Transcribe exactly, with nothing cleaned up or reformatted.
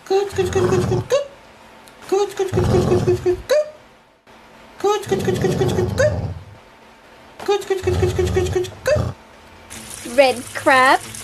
Good, good, good, good, good, good. Good, good, good, good, good, good, good, good. Good, good, good, good, good, good, good. Good, good, good, good, good, good, good, good. Red crab.